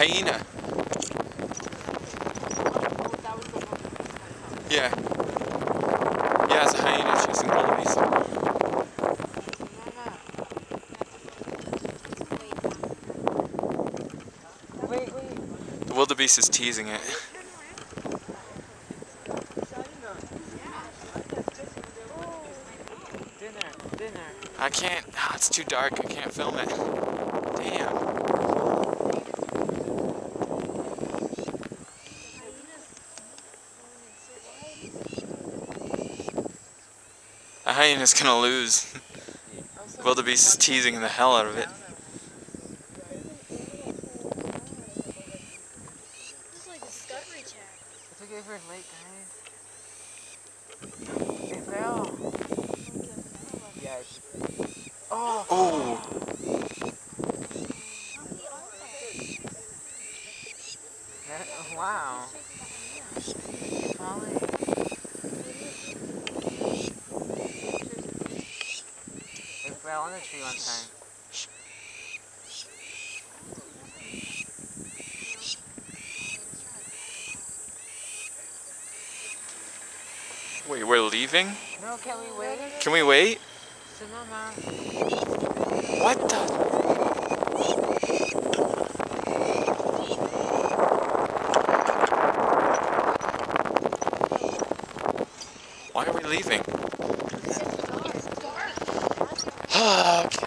hyena. Yeah. Yeah, it's a hyena chasing wildebeest. Wait. The wildebeest is teasing it. Dinner. I can't. Oh, it's too dark. I can't film it. Damn. A hyena's gonna lose. Wildebeest is teasing the hell out of it. This is like Discovery Channel. It's okay for late, guys. It fell. Yes. Oh. Oh. Wow. It's falling. It fell on the tree one time. Wait, we're leaving? No, can we wait? Can we wait? So, Mama. What the? Why are we leaving? Okay.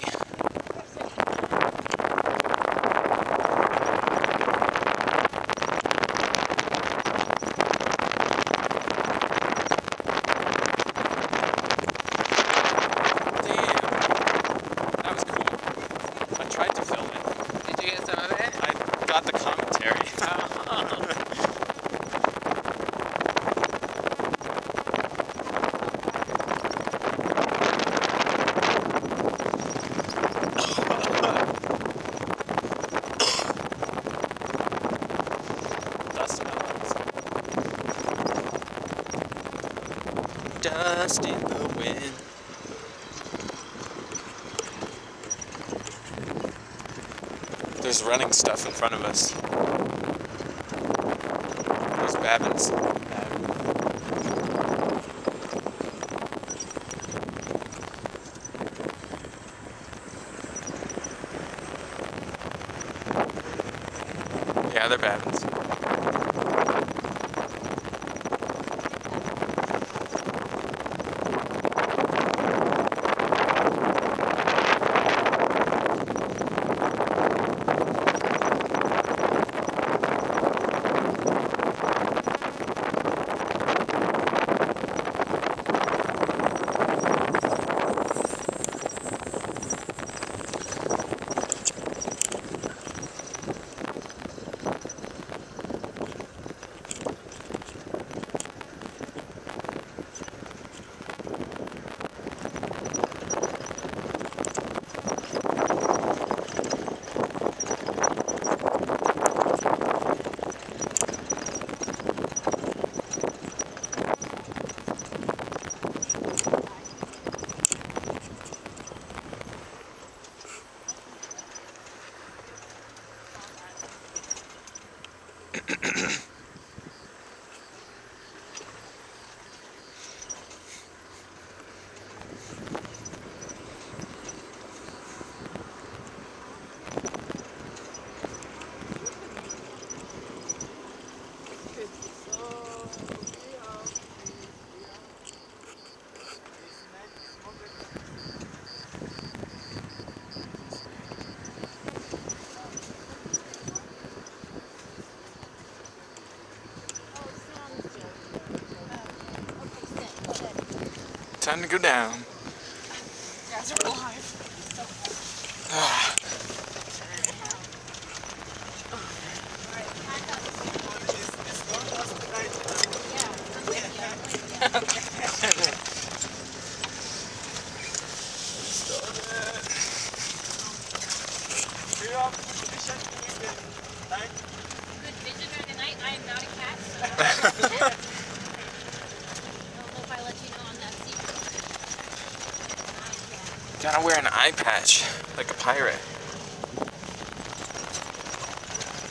The commentary. Dust in the wind. There's running stuff in front of us. There's babbins. Yeah, they're babbins. Time to go down. Guys are alive. Good vision during the night. I am not a cat, so I don't know if I let you know on that secret. Gotta wear an eye patch, like a pirate.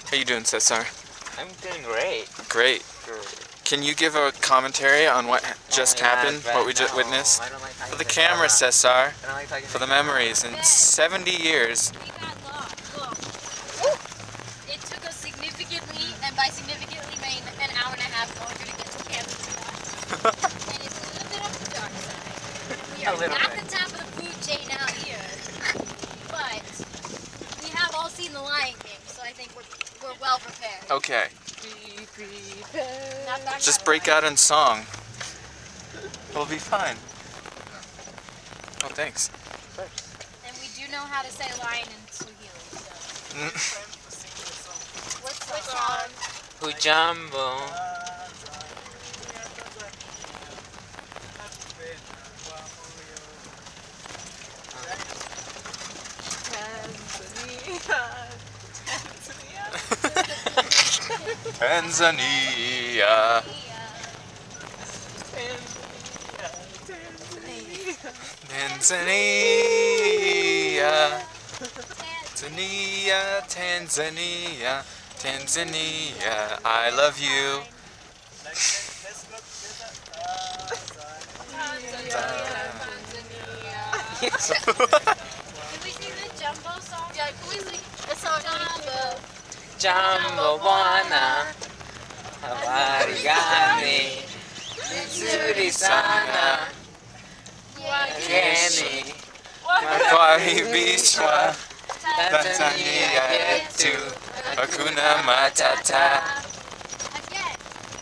How you doing, Cesar? I'm doing great. Great. Can you give a commentary on what just happened, what we just witnessed? I don't like talking For the to camera, Sarah. Cesar. I don't like talking For to the memories in 70 years. We got lost. Look. It took us significantly, and by significantly I mean an hour and a half longer to get to Kansas. And it's a little bit on the dark side. We A are little not bit. the top of the food chain out here. But we have all seen The Lion King, so I think we're well prepared. Okay. Not that Just kind of break lion. out in song. We'll be fine. Oh, thanks. And we do know how to say lion in Swahili, so. Which song? Hujambo. Tanzania. Tanzania. Tanzania, Tanzania, Tanzania, I love you. Can we sing the Jumbo song? Yeah, can we sing the song Jumbo? Jambo Bwana. Habari gani? Nzuri sana. Wageni. Kukaribishwa Tanzania yetu, hakuna matata. Again.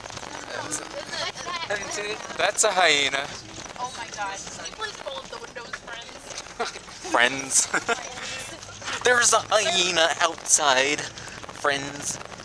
What's that? That's a hyena. Oh my gosh. Can you please roll up the windows, Friends. friends? There's a hyena outside. Friends.